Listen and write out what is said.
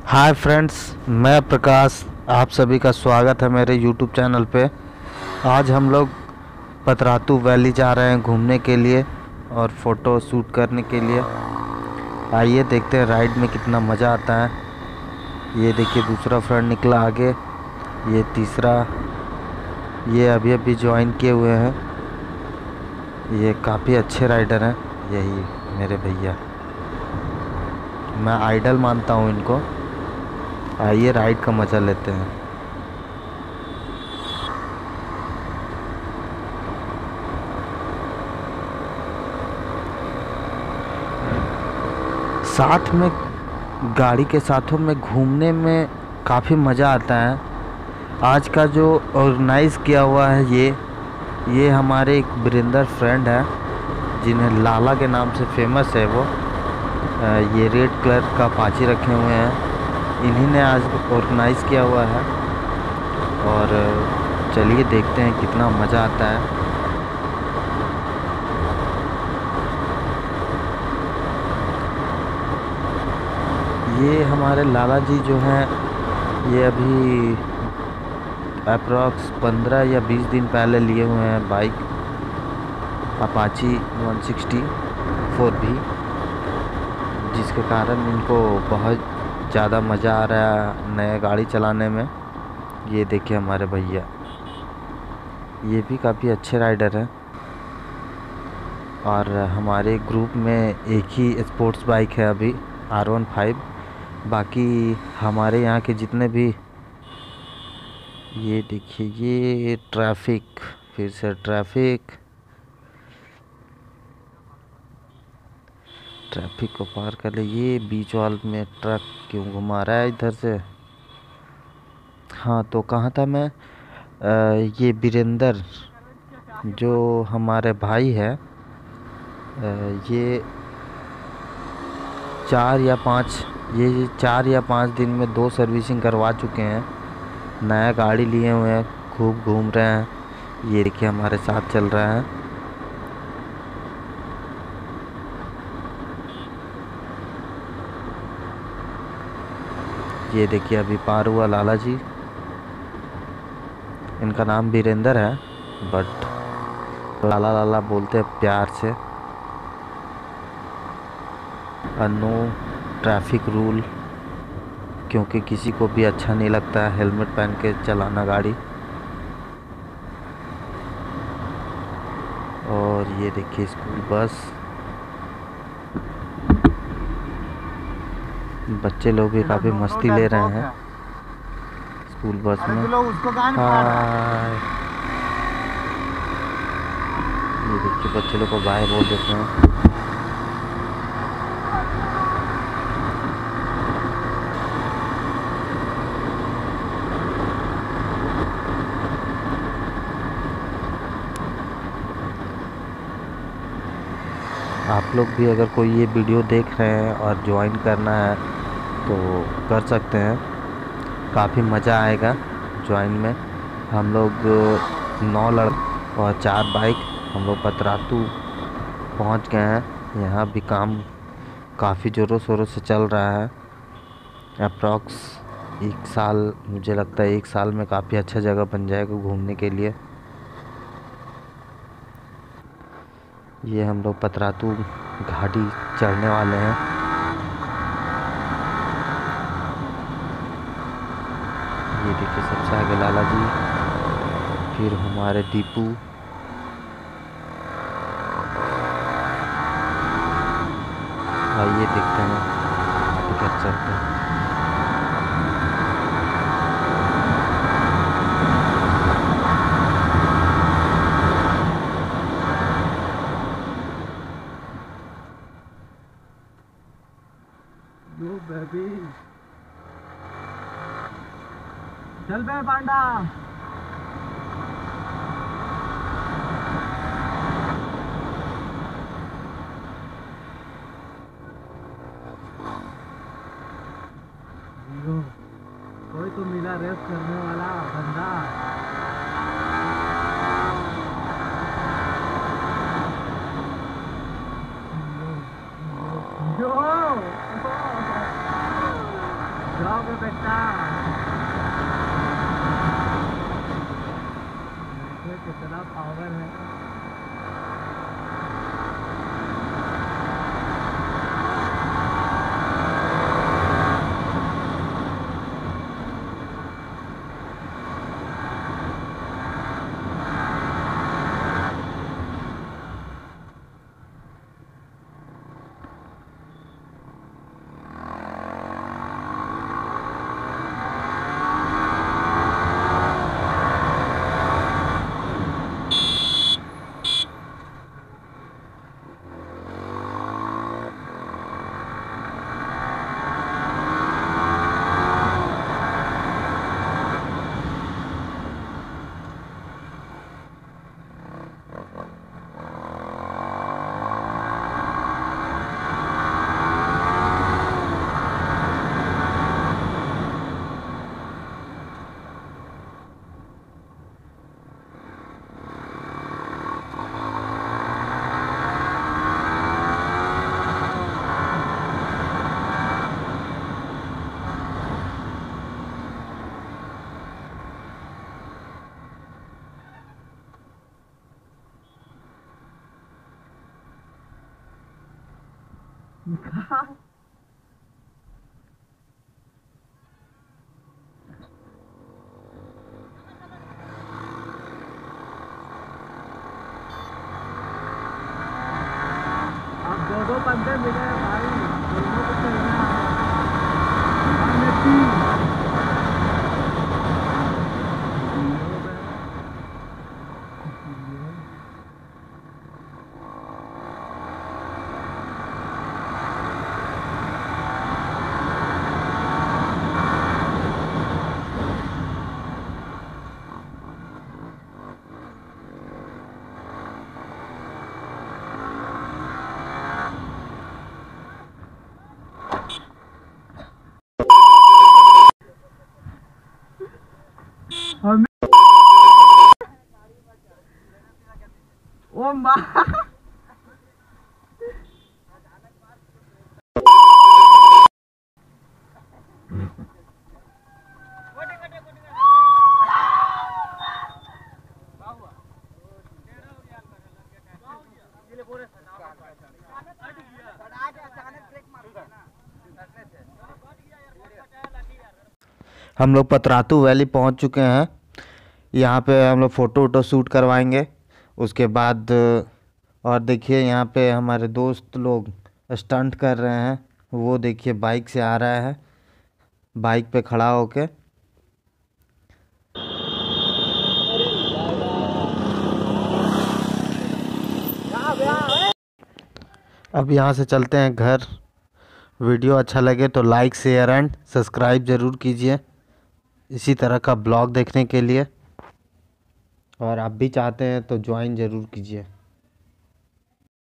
Hi friends, मैं प्रकाश। आप सभी का स्वागत है मेरे यूट्यूब चैनल पे। आज हम लोग पतरातू वैली जा रहे हैं घूमने के लिए और फ़ोटो शूट करने के लिए। आइए देखते हैं राइड में कितना मज़ा आता है। ये देखिए दूसरा फ्रेंड निकला आगे, ये तीसरा, ये अभी अभी ज्वाइन किए हुए हैं। ये काफ़ी अच्छे राइडर हैं, यही मेरे भैया, मैं आइडल मानता हूँ इनको। आइए राइड का मज़ा लेते हैं। साथ में गाड़ी के साथों में घूमने में काफ़ी मज़ा आता है। आज का जो ऑर्गेनाइज़ किया हुआ है ये हमारे एक वीरेंद्र फ्रेंड है, जिन्हें लाला के नाम से फेमस है वो। ये रेड कलर का पाची रखे हुए हैं, इन्हीं ने आज ऑर्गेनाइज़ किया हुआ है। और चलिए देखते हैं कितना मज़ा आता है। ये हमारे लाला जी जो हैं, ये अभी अप्रॉक्स 15 या 20 दिन पहले लिए हुए हैं बाइक अपाची 164 भी, जिसके कारण इनको बहुत ज़्यादा मज़ा आ रहा है नया गाड़ी चलाने में। ये देखिए हमारे भैया, ये भी काफ़ी अच्छे राइडर हैं। और हमारे ग्रुप में एक ही स्पोर्ट्स बाइक है अभी, R15। बाकी हमारे यहाँ के जितने भी, ये देखिए ये ट्रैफिक, फिर से ट्रैफिक को पार कर ले। ये बीच वाल में ट्रक क्यों घुमा रहा है इधर से। हाँ, तो कहाँ था मैं। ये वीरेंद्र जो हमारे भाई है, ये 4 या 5 दिन में 2 सर्विसिंग करवा चुके हैं। नया गाड़ी लिए हुए हैं, खूब घूम रहे हैं। ये देखिए हमारे साथ चल रहा है। ये देखिए अभी पार हुआ लाला जी। इनका नाम वीरेंद्र है, बट लाला लाला बोलते हैं प्यार से। नो ट्रैफिक रूल, क्योंकि किसी को भी अच्छा नहीं लगता है हेलमेट पहन के चलाना गाड़ी। और ये देखिए स्कूल बस, बच्चे लोग भी काफ़ी मस्ती ले रहे हैं स्कूल बस में। हाय, ये देखिए बच्चे लोग को बाय बोल देते हैं। आप लोग भी अगर कोई ये वीडियो देख रहे हैं और ज्वाइन करना है तो कर सकते हैं, काफ़ी मज़ा आएगा ज्वाइन में। हम लोग 9 लड़के और 4 बाइक, हम लोग पतरातू पहुंच गए हैं। यहाँ भी काम काफ़ी ज़ोरों शोरों से चल रहा है। अप्रॉक्स 1 साल, मुझे लगता है 1 साल में काफ़ी अच्छा जगह बन जाएगा घूमने के लिए। ये हम लोग पतरातू घाटी चढ़ने वाले हैं। ये देखिए सबसे आगे लाला जी, फिर हमारे दीपू, आइए देखते हैं आगे क्या चलते हैं। चल बे पांडा। कोई तो मिला रेस करने वाला बंदा। जो जाओगे बेटा। देखो कितना पावर है। अब दो बंदे मिले हैं भाई, दोनों को चलना है। ओ माँ, हम लोग पतरातू वैली पहुंच चुके हैं। यहाँ पे हम लोग फ़ोटो वोटो शूट करवाएंगे। उसके बाद और देखिए यहाँ पे हमारे दोस्त लोग स्टंट कर रहे हैं। वो देखिए बाइक से आ रहा है, बाइक पे खड़ा होके। अब यहाँ से चलते हैं घर। वीडियो अच्छा लगे तो लाइक शेयर एंड सब्सक्राइब ज़रूर कीजिए इसी तरह का ब्लॉग देखने के लिए, और आप भी चाहते हैं तो ज्वाइन ज़रूर कीजिए।